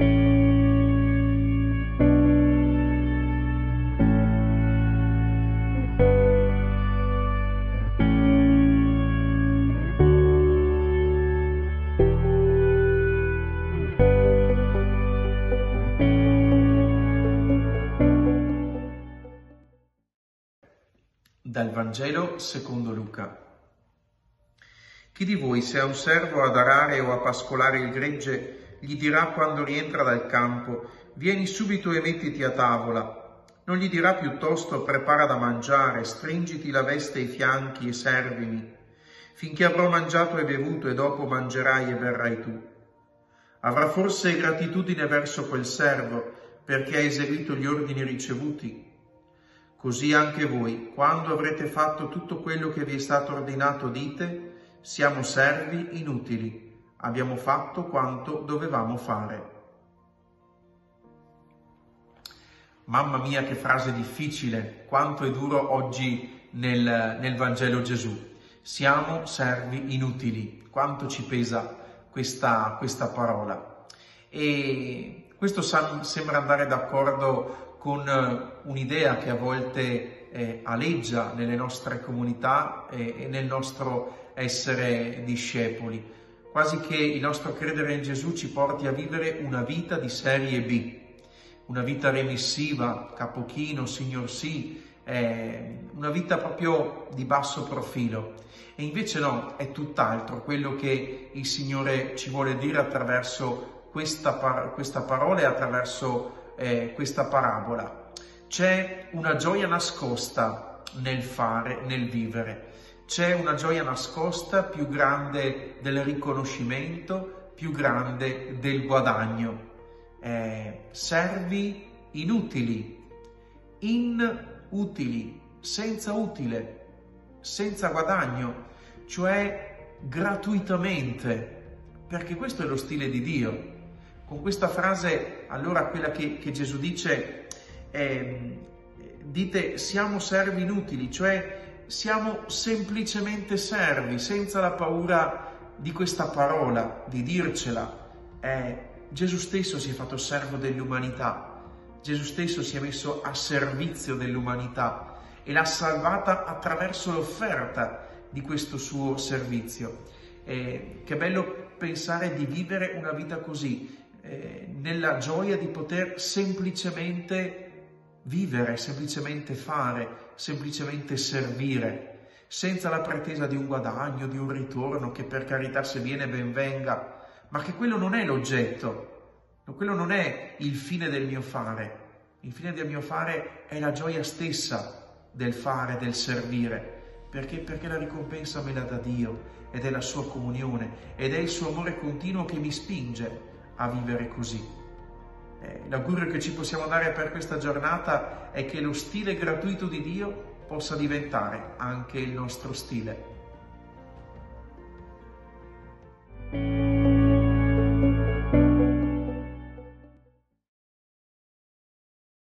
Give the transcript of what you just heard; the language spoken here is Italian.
Dal Vangelo secondo Luca. Chi di voi, se ha un servo ad arare o a pascolare il gregge, gli dirà quando rientra dal campo: vieni subito e mettiti a tavola? Non gli dirà piuttosto: prepara da mangiare, stringiti la veste ai fianchi e servimi, finché avrò mangiato e bevuto, e dopo mangerai e berrai tu? Avrà forse gratitudine verso quel servo perché ha eseguito gli ordini ricevuti? Così anche voi, quando avrete fatto tutto quello che vi è stato ordinato, dite: siamo servi inutili, abbiamo fatto quanto dovevamo fare. Mamma mia, che frase difficile, quanto è duro oggi nel Vangelo Gesù. Siamo servi inutili, quanto ci pesa questa parola. E questo sembra andare d'accordo con un'idea che a volte aleggia nelle nostre comunità e nel nostro essere discepoli, quasi che il nostro credere in Gesù ci porti a vivere una vita di serie B, una vita remissiva, capochino, signor sì, una vita proprio di basso profilo. E invece no, è tutt'altro quello che il Signore ci vuole dire attraverso questa parola e attraverso questa parabola. C'è una gioia nascosta nel fare, nel vivere. C'è una gioia nascosta più grande del riconoscimento, più grande del guadagno. Servi inutili, inutili, senza utile, senza guadagno, cioè gratuitamente, perché questo è lo stile di Dio. Con questa frase, allora, quella che Gesù dice, dite siamo servi inutili, cioè siamo semplicemente servi, senza la paura di questa parola, di dircela. Gesù stesso si è fatto servo dell'umanità, Gesù stesso si è messo a servizio dell'umanità e l'ha salvata attraverso l'offerta di questo suo servizio. Che bello pensare di vivere una vita così, nella gioia di poter semplicemente vivere, semplicemente fare, semplicemente servire, senza la pretesa di un guadagno, di un ritorno, che per carità se viene ben venga, ma che quello non è l'oggetto, quello non è il fine del mio fare. Il fine del mio fare è la gioia stessa del fare, del servire, perché la ricompensa me la dà Dio, ed è la sua comunione, ed è il suo amore continuo che mi spinge a vivere così. L'augurio che ci possiamo dare per questa giornata è che lo stile gratuito di Dio possa diventare anche il nostro stile.